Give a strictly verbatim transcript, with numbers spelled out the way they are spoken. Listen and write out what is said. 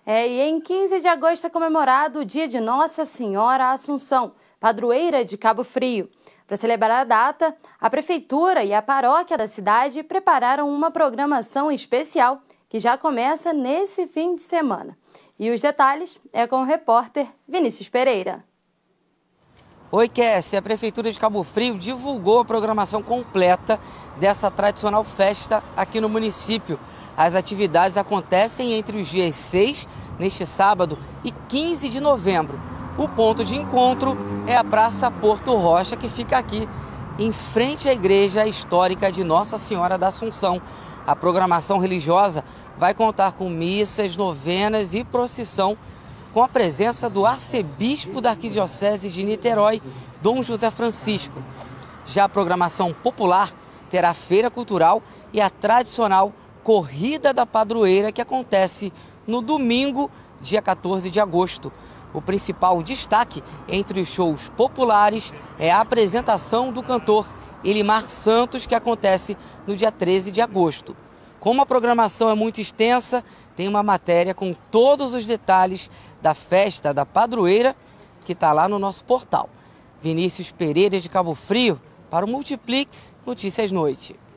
É, e em quinze de agosto é comemorado o dia de Nossa Senhora Assunção, padroeira de Cabo Frio. Para celebrar a data, a Prefeitura e a paróquia da cidade prepararam uma programação especial que já começa nesse fim de semana. E os detalhes é com o repórter Vinícius Pereira. Oi, Kessia. A Prefeitura de Cabo Frio divulgou a programação completa dessa tradicional festa aqui no município. As atividades acontecem entre os dias seis, neste sábado, e quinze de novembro. O ponto de encontro é a Praça Porto Rocha, que fica aqui em frente à Igreja Histórica de Nossa Senhora da Assunção. A programação religiosa vai contar com missas, novenas e procissão, com a presença do arcebispo da Arquidiocese de Niterói, Dom José Francisco. Já a programação popular terá feira cultural e a tradicional Corrida da Padroeira, que acontece no domingo, dia quatorze de agosto. O principal destaque entre os shows populares é a apresentação do cantor Elimar Santos, que acontece no dia treze de agosto. Como a programação é muito extensa, tem uma matéria com todos os detalhes da festa da padroeira que está lá no nosso portal. Vinícius Pereira de Cabo Frio para o Multiplix Notícias Noite.